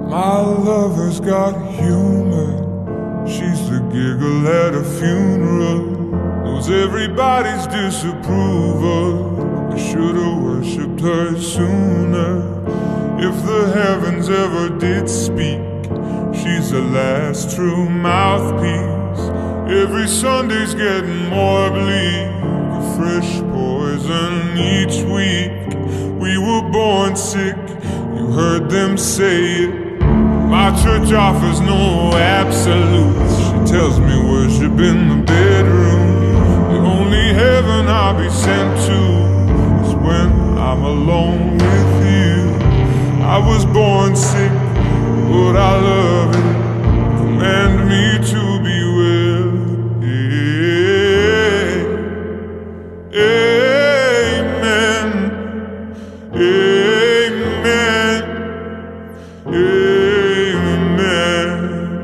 My lover's got humor. She's the giggle at a funeral. Knows everybody's disapproval. I should've worshipped her sooner. If the heavens ever did speak, she's the last true mouthpiece. Every Sunday's getting more bleak, a fresh poison each week. We were born sick, you heard them say it. My church offers no absolutes. She tells me worship in the bedroom. The only heaven I'll be sent to is when I'm alone with you. I was born sick, but I love it. Command me to be well. Amen. Amen. Amen.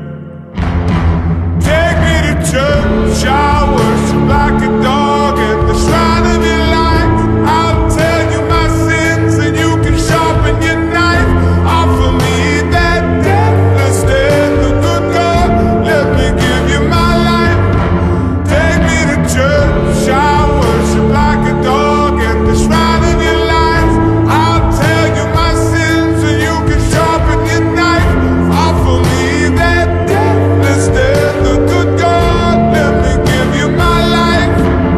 Take me to church, I worship like a dog at the shrine of your life. I'll tell you my sins and you can sharpen your knife. Offer me that deathless death, the good God, let me give you my life. Take me to church, I worship like a dog at the shrine of your life. I'll tell you my sins and you can sharpen your knife. Offer me that deathless death, the good God, let me give you my life.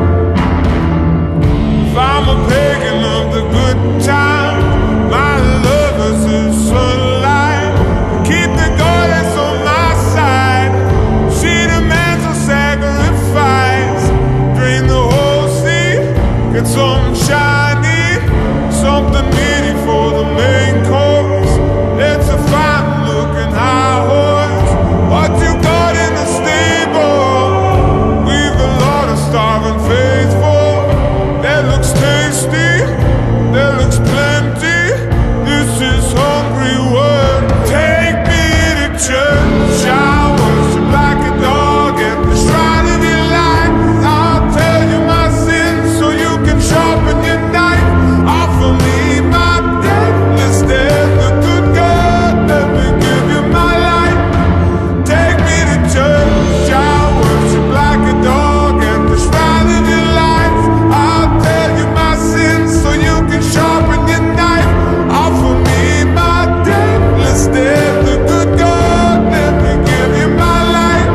If I'm a pagan of the good time, my lover's the sunlight. Keep the goddess on my side. She demands a sacrifice. Drain the whole sea, get something shiny, something meaty for the main course. It's a fine looking high horse. What you got in the stable? We've a lot of starving faithful. That looks tasty, that looks plenty. This is hungry work. Take me to church, I worship like a dog at the shrine of your life. I'll tell you my sins so you can sharpen your knife. Offer me my deathless death, the good God, let me give you my life. Take me to church, I worship like a dog at the shrine of your life. I'll tell you my sins so you can sharpen your knife. Offer me my deathless death, the good God, let me give you my life.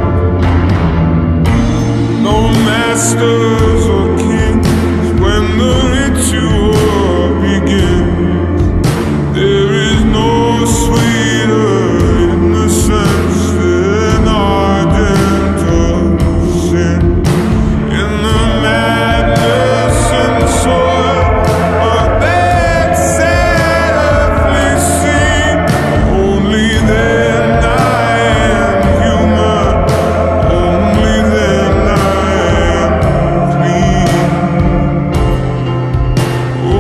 No masters or kings when the ritual begins. There is no sweeter innocence than ardent sin. In the madness and soil of that sad earthly scene, only then I am human, only then I am clean. Oh,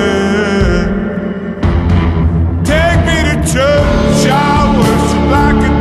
take me to church, I worship like a